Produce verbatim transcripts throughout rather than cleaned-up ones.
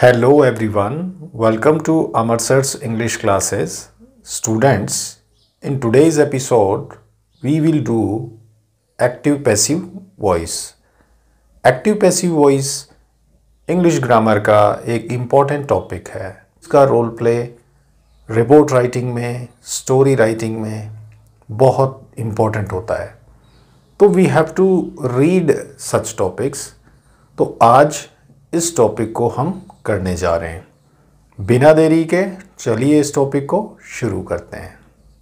Hello everyone, welcome to Amar Sir's English classes. Students, in today's episode, we will do active passive voice. Active passive voice English grammar का एक important topic है. इसका role play report writing में, story writing में बहुत important होता है. तो we have to read such topics. तो आज इस टॉपिक को हम करने जा रहे हैं. बिना देरी के चलिए इस टॉपिक को शुरू करते हैं.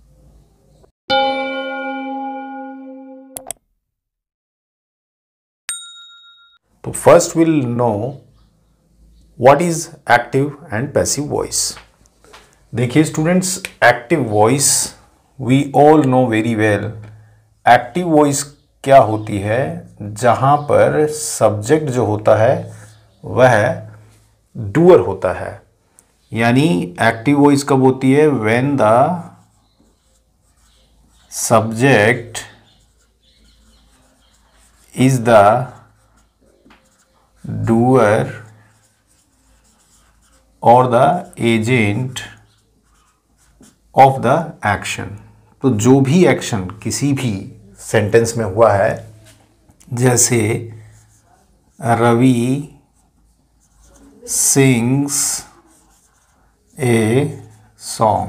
तो first will know what is active and passive voice. देखिए students, active voice we all know very well. Active voice क्या होती है? जहां पर सब्जेक्ट जो होता है वह डूअर होता है. यानी एक्टिव वॉइस कब होती है? When the subject is the doer और the agent of the action. तो जो भी एक्शन किसी भी सेंटेंस में हुआ है, जैसे रवि sings a song.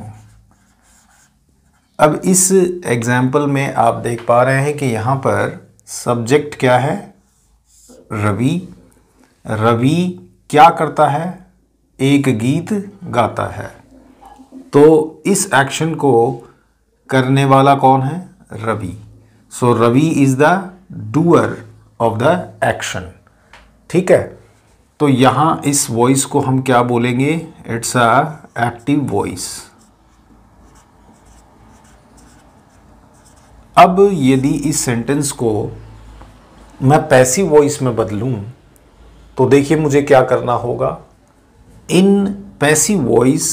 अब इस एग्जाम्पल में आप देख पा रहे हैं कि यहाँ पर सब्जेक्ट क्या है? रवि. रवि क्या करता है? एक गीत गाता है. तो इस एक्शन को करने वाला कौन है? Ravi. So Ravi is the doer of the action. ठीक है. तो यहाँ इस वॉइस को हम क्या बोलेंगे? It's a active voice. अब यदि इस सेंटेंस को मैं पैसिव वॉइस में बदलूं तो देखिए मुझे क्या करना होगा. In passive voice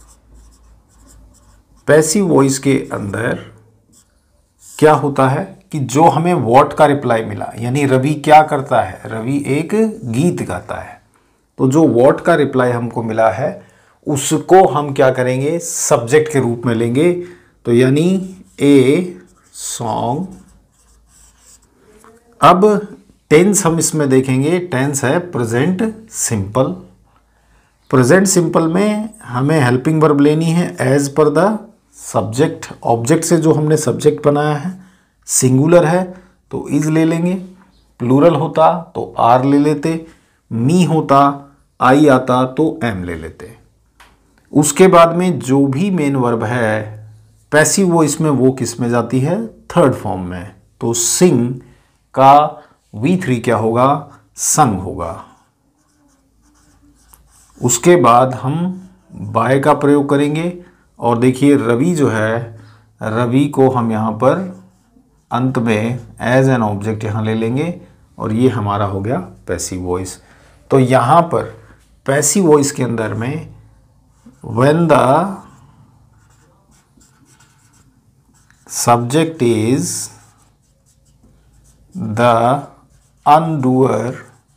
passive voice के अंदर क्या होता है कि जो हमें व्हाट का रिप्लाई मिला, यानी रवि क्या करता है? रवि एक गीत गाता है. तो जो व्हाट का रिप्लाई हमको मिला है उसको हम क्या करेंगे? सब्जेक्ट के रूप में लेंगे. तो यानी ए सॉन्ग. अब टेंस हम इसमें देखेंगे. टेंस है प्रेजेंट सिंपल. प्रेजेंट सिंपल में हमें हेल्पिंग वर्ब लेनी है as per the subject. Object से जो हमने सब्जेक्ट बनाया है सिंगुलर है तो इज ले लेंगे. प्लूरल होता तो आर ले लेते. मी होता, आई आता तो एम ले लेते. उसके बाद में जो भी मेन वर्ब है पैसिव वॉइस में वो किस में जाती है? थर्ड फॉर्म में. तो सिंग का वी थ्री क्या होगा? संग होगा. उसके बाद हम बाय का प्रयोग करेंगे. और देखिए रवि जो है, रवि को हम यहाँ पर अंत में एज एन ऑब्जेक्ट यहाँ ले लेंगे और ये हमारा हो गया पैसिव वॉइस. तो यहाँ पर पैसिव वॉइस के अंदर में when the subject is the undoer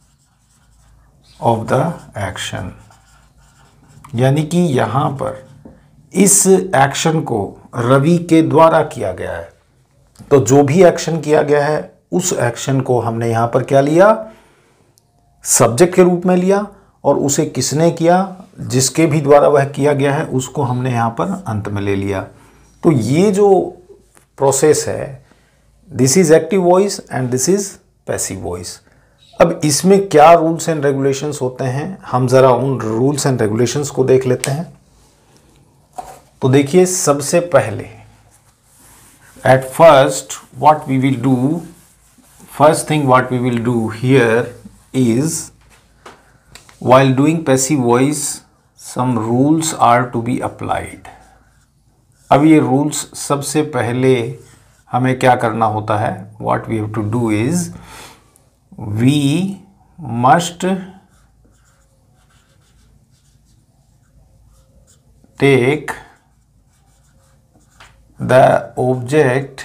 of the action, यानी कि यहाँ पर इस एक्शन को रवि के द्वारा किया गया है. तो जो भी एक्शन किया गया है उस एक्शन को हमने यहाँ पर क्या लिया? सब्जेक्ट के रूप में लिया. और उसे किसने किया? जिसके भी द्वारा वह किया गया है उसको हमने यहाँ पर अंत में ले लिया. तो ये जो प्रोसेस है, this is active voice and this is passive voice. अब इसमें क्या रूल्स एंड रेगुलेशंस होते हैं, हम ज़रा उन रूल्स एंड रेगुलेशंस को देख लेते हैं. तो देखिए सबसे पहले at first what we will do, first thing what we will do here is while doing passive voice some rules are to be applied. अब ये rules सबसे पहले हमें क्या करना होता है? what we have to do is we must take the object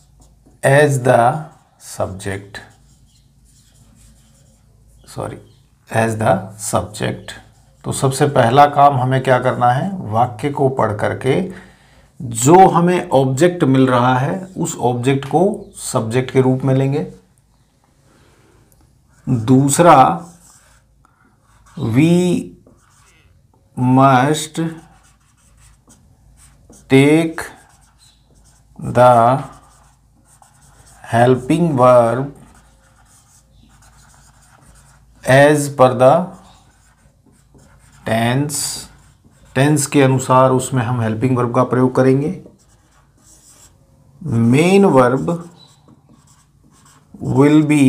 as the subject. sorry as the subject. तो सबसे पहला काम हमें क्या करना है, वाक्य को पढ़ करके जो हमें ऑब्जेक्ट मिल रहा है उस ऑब्जेक्ट को सब्जेक्ट के रूप में लेंगे। दूसरा, we must take the helping verb as per the tense. Tense के अनुसार उसमें हम हेल्पिंग वर्ब का प्रयोग करेंगे। Main verb will be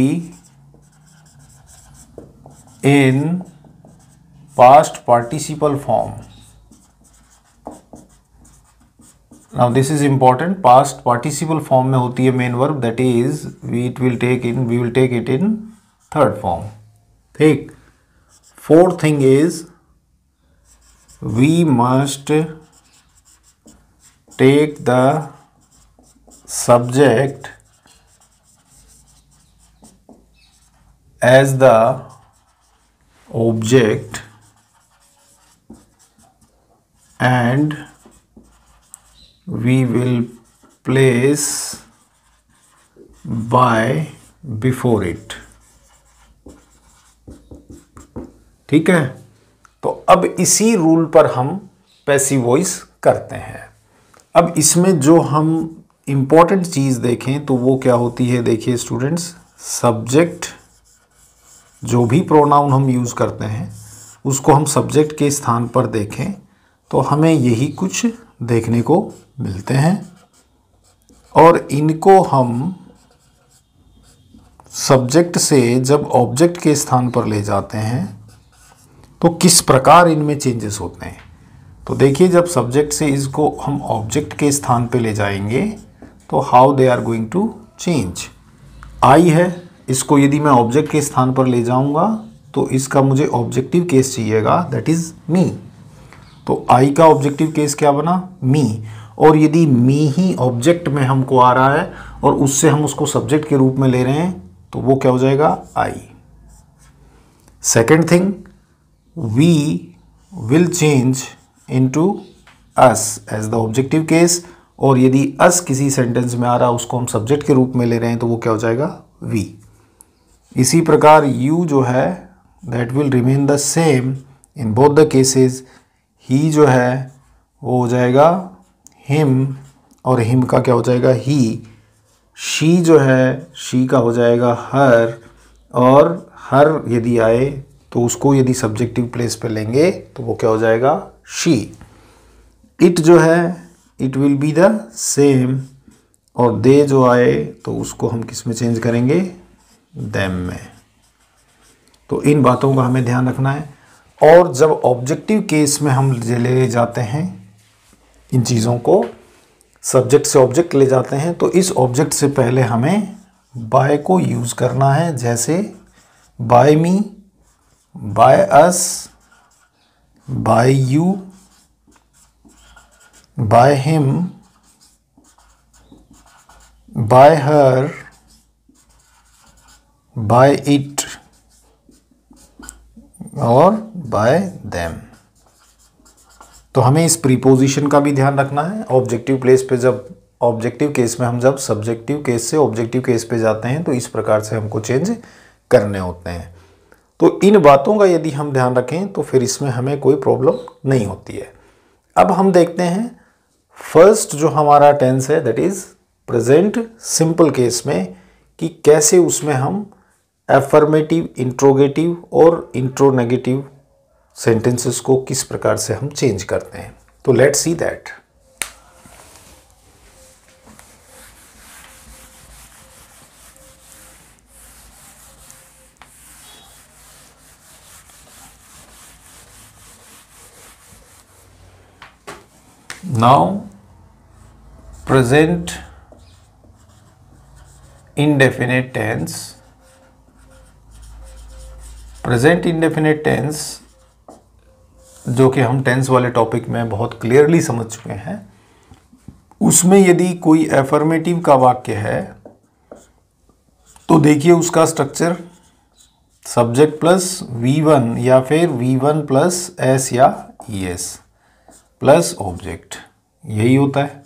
in past participle form. Now this is important, past participle form में होती है main verb, that is we it will take in we will take it in third form. ठीक। Fourth thing is we must take the subject as the object and we will place by before it। ठीक है। तो अब इसी rule पर हम passive voice करते हैं। अब इसमें जो हम इम्पॉर्टेंट चीज़ देखें तो वो क्या होती है, देखिए स्टूडेंट्स, सब्जेक्ट जो भी प्रोनाउन हम यूज़ करते हैं उसको हम सब्जेक्ट के स्थान पर देखें तो हमें यही कुछ देखने को मिलते हैं, और इनको हम सब्जेक्ट से जब ऑब्जेक्ट के स्थान पर ले जाते हैं तो किस प्रकार इनमें चेंजेस होते हैं। तो देखिए, जब सब्जेक्ट से इसको हम ऑब्जेक्ट के स्थान पे ले जाएंगे तो how they are going to change. I है, इसको यदि मैं ऑब्जेक्ट के स्थान पर ले जाऊंगा तो इसका मुझे ऑब्जेक्टिव केस चाहिएगा, दैट इज मी। तो आई का ऑब्जेक्टिव केस क्या बना, मी। और यदि मी ही ऑब्जेक्ट में हमको आ रहा है और उससे हम उसको सब्जेक्ट के रूप में ले रहे हैं तो वो क्या हो जाएगा, I. Second thing, we will change into us as the objective case, और यदि us किसी सेंटेंस में आ रहा है उसको हम सब्जेक्ट के रूप में ले रहे हैं तो वो क्या हो जाएगा, we। इसी प्रकार you जो है that will remain the same in both the cases। he जो है वो हो जाएगा him, और him का क्या हो जाएगा, he। she जो है she का हो जाएगा her, और her यदि आए तो उसको यदि सब्जेक्टिव प्लेस पे लेंगे तो वो क्या हो जाएगा, शी। इट जो है it will be the same, और दे जो आए तो उसको हम किस में चेंज करेंगे, देम में। तो इन बातों का हमें ध्यान रखना है। और जब ऑब्जेक्टिव केस में हम ले जाते हैं इन चीज़ों को, सब्जेक्ट से ऑब्जेक्ट ले जाते हैं, तो इस ऑब्जेक्ट से पहले हमें बाय को यूज़ करना है। जैसे by me, by us, by you, by him, by her, by it, और by them। तो हमें इस प्रीपोजिशन का भी ध्यान रखना है। ऑब्जेक्टिव प्लेस पे जब ऑब्जेक्टिव केस में हम जब सब्जेक्टिव केस से ऑब्जेक्टिव केस पे जाते हैं तो इस प्रकार से हमको चेंज करने होते हैं। तो इन बातों का यदि हम ध्यान रखें तो फिर इसमें हमें कोई प्रॉब्लम नहीं होती है। अब हम देखते हैं फर्स्ट जो हमारा टेंस है that is present simple case में, कि कैसे उसमें हम एफर्मेटिव, इंट्रोगेटिव और इंट्रोनेगेटिव सेंटेंसेस को किस प्रकार से हम चेंज करते हैं। तो let's see that. Now present indefinite tense। Present indefinite tense जो कि हम टेंस वाले टॉपिक में बहुत क्लियरली समझ चुके हैं, उसमें यदि कोई एफर्मेटिव का वाक्य है तो देखिए उसका structure subject plus V one या फिर वी वन प्लस एस या ई एस प्लस ऑब्जेक्ट, यही होता है।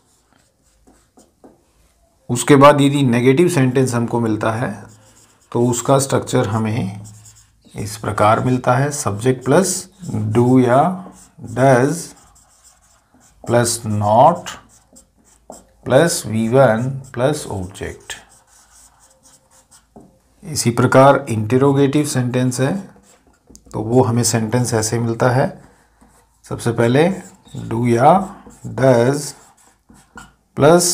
उसके बाद यदि नेगेटिव सेंटेंस हमको मिलता है तो उसका स्ट्रक्चर हमें इस प्रकार मिलता है, सब्जेक्ट प्लस डू या does plus not plus V one plus object. इसी प्रकार इंटेरोगेटिव सेंटेंस है तो वो हमें सेंटेंस ऐसे मिलता है, सबसे पहले डू या does plus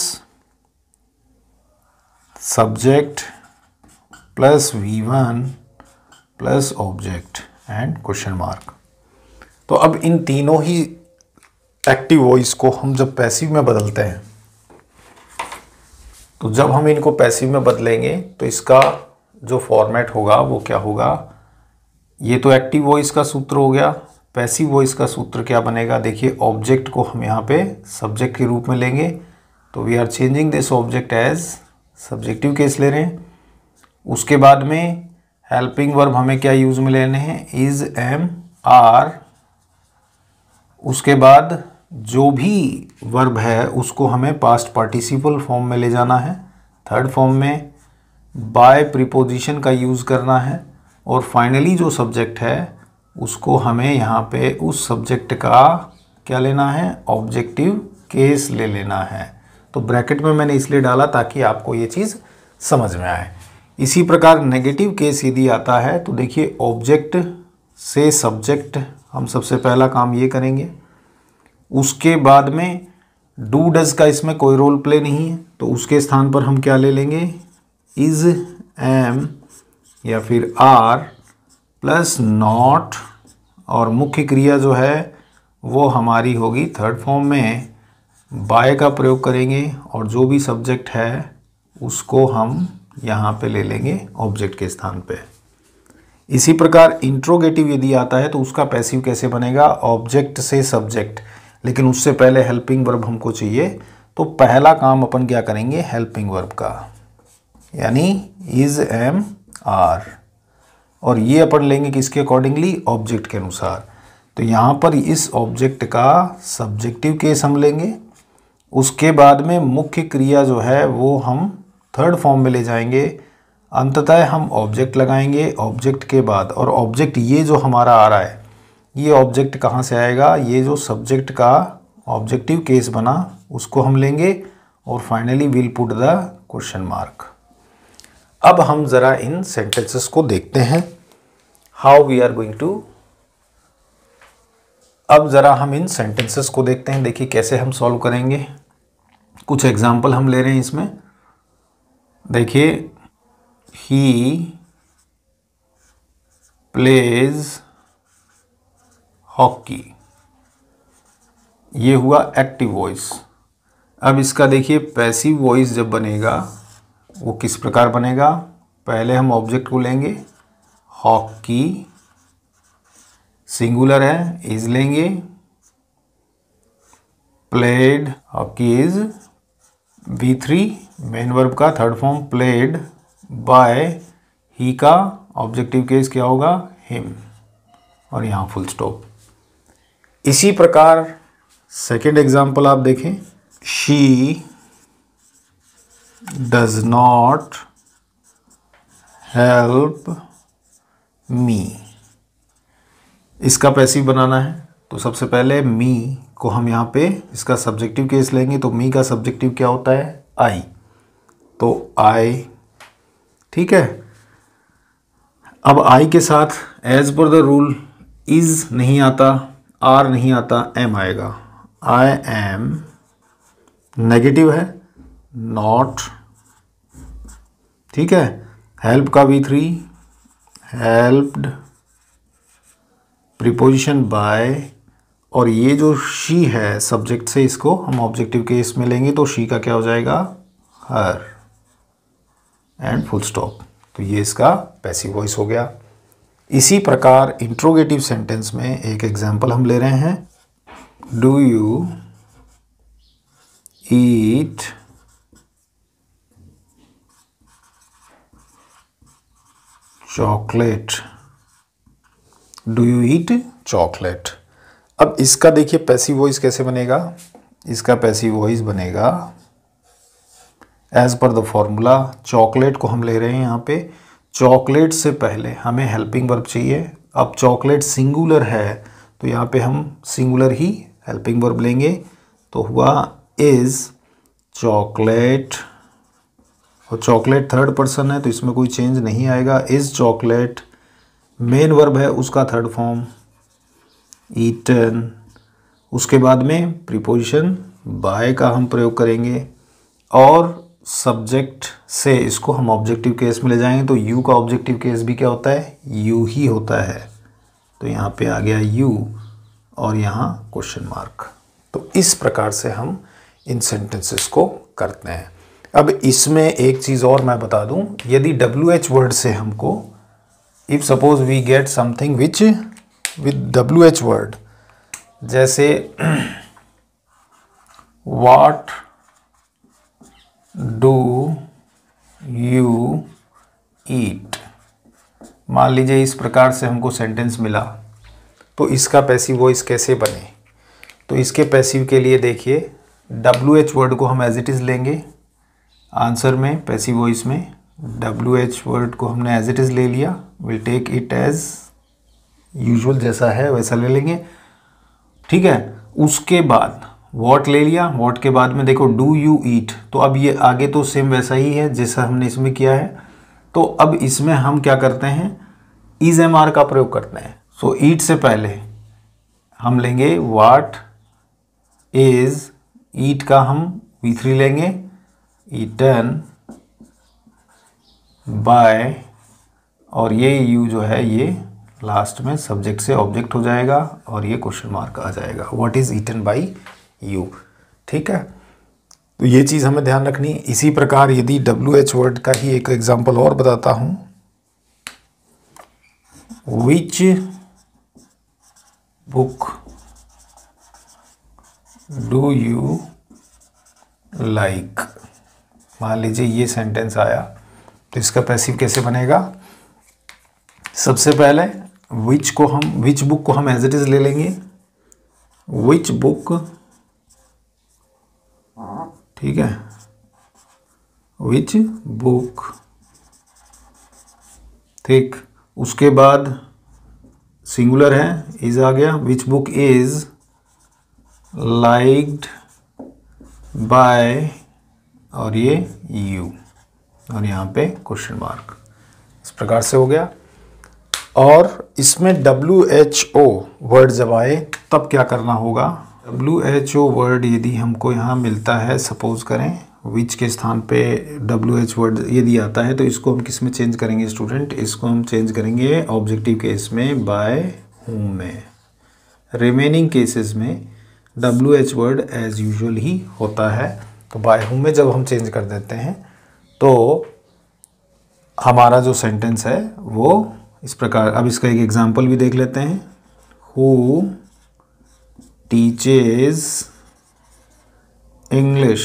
subject plus V one plus object and question mark. तो अब इन तीनों ही एक्टिव वॉइस को हम जब पैसिव में बदलते हैं, तो जब हम इनको पैसिव में बदलेंगे तो इसका जो फॉर्मेट होगा वो क्या होगा, ये तो एक्टिव वॉइस का सूत्र हो गया। पैसिव वॉइस का सूत्र क्या बनेगा, देखिए ऑब्जेक्ट को हम यहाँ पे सब्जेक्ट के रूप में लेंगे, तो we are changing this object as subjective case ले रहे हैं। उसके बाद में हेल्पिंग वर्ब हमें क्या यूज में लेने हैं, इज, एम, आर। उसके बाद जो भी वर्ब है उसको हमें पास्ट पार्टिसिपल फॉर्म में ले जाना है, थर्ड फॉर्म में बाय प्रीपोजिशन का यूज़ करना है, और फाइनली जो सब्जेक्ट है उसको हमें यहाँ पे उस सब्जेक्ट का क्या लेना है, ऑब्जेक्टिव केस ले लेना है। तो ब्रैकेट में मैंने इसलिए डाला ताकि आपको ये चीज़ समझ में आए। इसी प्रकार नेगेटिव केस यदि आता है तो देखिए ऑब्जेक्ट से सब्जेक्ट, हम सबसे पहला काम ये करेंगे। उसके बाद में डू डज का इसमें कोई रोल प्ले नहीं है, तो उसके स्थान पर हम क्या ले लेंगे, इज, एम या फिर आर प्लस नॉट, और मुख्य क्रिया जो है वो हमारी होगी थर्ड फॉर्म में बाय का प्रयोग करेंगे, और जो भी सब्जेक्ट है उसको हम यहाँ पे ले लेंगे ऑब्जेक्ट के स्थान पे। इसी प्रकार इंट्रोगेटिव यदि आता है तो उसका पैसिव कैसे बनेगा, ऑब्जेक्ट से सब्जेक्ट, लेकिन उससे पहले हेल्पिंग वर्ब हमको चाहिए, तो पहला काम अपन क्या करेंगे, हेल्पिंग वर्ब का, यानी इज, एम, आर, और ये अपन लेंगे किसके अकॉर्डिंगली, ऑब्जेक्ट के अनुसार। तो यहाँ पर इस ऑब्जेक्ट का सब्जेक्टिव केस हम लेंगे। उसके बाद में मुख्य क्रिया जो है वो हम थर्ड फॉर्म में ले जाएंगे। अंततः हम ऑब्जेक्ट लगाएंगे ऑब्जेक्ट के बाद, और ऑब्जेक्ट ये जो हमारा आ रहा है ये ऑब्जेक्ट कहाँ से आएगा, ये जो सब्जेक्ट का ऑब्जेक्टिव केस बना उसको हम लेंगे, और finally will put the question mark. अब हम ज़रा इन सेंटेंसेस को देखते हैं, how we are going to. अब ज़रा हम इन सेंटेंसेस को देखते हैं, देखिए कैसे हम सॉल्व करेंगे। कुछ एग्जाम्पल हम ले रहे हैं इसमें, देखिए ही प्लेज हॉकी, ये हुआ एक्टिव वॉइस। अब इसका देखिए पैसिव वॉइस जब बनेगा वो किस प्रकार बनेगा, पहले हम ऑब्जेक्ट को लेंगे, हॉकी सिंगुलर है, इज लेंगे, played, hockey is V three main verb का third form, played by he का ऑब्जेक्टिव केस क्या होगा, हिम, और यहाँ फुल स्टॉप। इसी प्रकार सेकेंड एग्जाम्पल आप देखें, she does not help me. इसका पैसिव बनाना है तो सबसे पहले मी को हम यहाँ पे इसका सब्जेक्टिव केस लेंगे, तो मी का सब्जेक्टिव क्या होता है, आई, तो आई, ठीक है। अब आई के साथ as per the rule is नहीं आता, आर नहीं आता, एम आएगा, आई एम नेगेटिव है, नॉट, ठीक है। हेल्प का V three, helped, preposition by, और ये जो शी है सब्जेक्ट से इसको हम ऑब्जेक्टिव केस में लेंगे, तो शी का क्या हो जाएगा, हर, एंड फुल स्टॉप। तो ये इसका पैसिव वॉइस हो गया। इसी प्रकार इंट्रोगेटिव सेंटेंस में एक एग्जांपल हम ले रहे हैं, do you eat chocolate, do you eat chocolate. अब इसका देखिए पैसिव वॉइस कैसे बनेगा। इसका पैसिव वॉइस बनेगा as per the formula. Chocolate को हम ले रहे हैं यहाँ पे, चॉकलेट से पहले हमें हेल्पिंग वर्ब चाहिए। अब चॉकलेट सिंगुलर है तो यहाँ पे हम सिंगुलर ही हेल्पिंग वर्ब लेंगे, तो हुआ इज चॉकलेट, और चॉकलेट थर्ड पर्सन है तो इसमें कोई चेंज नहीं आएगा। इज चॉकलेट मेन वर्ब है, उसका थर्ड फॉर्म ईटन। उसके बाद में प्रीपोजिशन बाय का हम प्रयोग करेंगे और सब्जेक्ट से इसको हम ऑब्जेक्टिव केस में ले जाएंगे, तो यू का ऑब्जेक्टिव केस भी क्या होता है, यू ही होता है। तो यहाँ पे आ गया यू और यहाँ क्वेश्चन मार्क। तो इस प्रकार से हम इन सेंटेंसेस को करते हैं। अब इसमें एक चीज़ और मैं बता दूं, यदि डब्ल्यू एच वर्ड से हमको, if suppose we get something which with W H word, जैसे व्हाट डू यू ईट, मान लीजिए इस प्रकार से हमको सेंटेंस मिला, तो इसका पैसिव वॉइस कैसे बने। तो इसके पैसिव के लिए देखिए डब्ल्यू एच वर्ड को हम एज इट इज़ लेंगे आंसर में, पैसिव वॉइस में डब्ल्यू एच वर्ड को हमने एज इट इज़ ले लिया, will take it as usual, जैसा है वैसा ले लेंगे, ठीक है। उसके बाद वॉट ले लिया, वॉट के बाद में देखो डू यू ईट, तो अब ये आगे तो सेम वैसा ही है जैसा हमने इसमें किया है। तो अब इसमें हम क्या करते हैं, इज एम आर का प्रयोग करते हैं। सो so, ईट से पहले हम लेंगे वाट इज, ईट का हम वी थ्री लेंगे, ईटन बाय, और ये यू जो है ये लास्ट में सब्जेक्ट से ऑब्जेक्ट हो जाएगा और ये क्वेश्चन मार्क आ जाएगा, what is eaten by you, ठीक है। तो ये चीज़ हमें ध्यान रखनी। इसी प्रकार यदि डब्ल्यू एच वर्ड का ही एक एग्जांपल और बताता हूँ, which book do you like, मान लीजिए ये सेंटेंस आया, तो इसका पैसिव कैसे बनेगा। सबसे पहले विच को हम, विच बुक को हम एज इट इज ले लेंगे, विच बुक, ठीक है, विच बुक, ठीक। उसके बाद सिंगुलर है, इज आ गया, which book is liked by, और ये यू, और यहाँ पे क्वेश्चन मार्क, इस प्रकार से हो गया। और इसमें डब्ल्यू एच ओ वर्ड जब आए तब क्या करना होगा, डब्ल्यू एच ओ वर्ड यदि हमको यहाँ मिलता है, सपोज करें विच के स्थान पे डब्ल्यू एच वर्ड यदि आता है, तो इसको हम किस में चेंज करेंगे स्टूडेंट, इसको हम चेंज करेंगे ऑब्जेक्टिव केस में बाय हुम में। रिमेनिंग केसेस में W H word as usual ही होता है, तो बाय हुम में जब हम चेंज कर देते हैं तो हमारा जो सेंटेंस है वो इस प्रकार। अब इसका एक एग्जांपल भी देख लेते हैं, हु टीचेस इंग्लिश।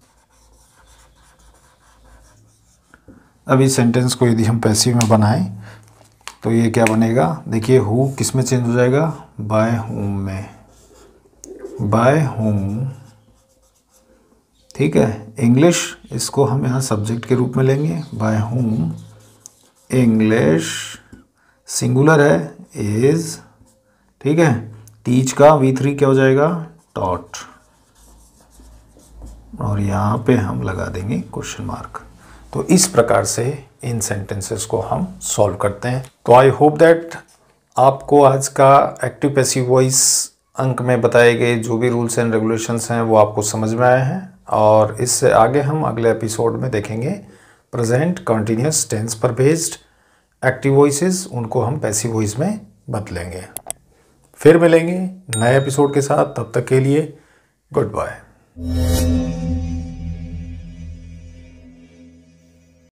अब इस सेंटेंस को यदि हम पैसिव में बनाएं तो ये क्या बनेगा, देखिए हु किस में चेंज हो जाएगा, बाय हुम में, बाय हुम, ठीक है। इंग्लिश, इसको हम यहाँ सब्जेक्ट के रूप में लेंगे, बाय हुम इंग्लिश, सिंगुलर है इज, ठीक है। टीच का वी थ्री क्या हो जाएगा, टॉट, और यहाँ पे हम लगा देंगे क्वेश्चन मार्क। तो इस प्रकार से इन सेंटेंसेस को हम सॉल्व करते हैं। तो आई होप दैट आपको आज का एक्टिव पैसिव वॉइस अंक में बताए गए जो भी रूल्स एंड रेगुलेशंस हैं वो आपको समझ में आए हैं, और इससे आगे हम अगले एपिसोड में देखेंगे प्रेजेंट कंटिन्यूअस टेंस पर बेस्ड एक्टिव वॉइसेस, उनको हम पैसिव वॉइस में बदलेंगे। फिर मिलेंगे नए एपिसोड के साथ, तब तक के लिए गुड बाय।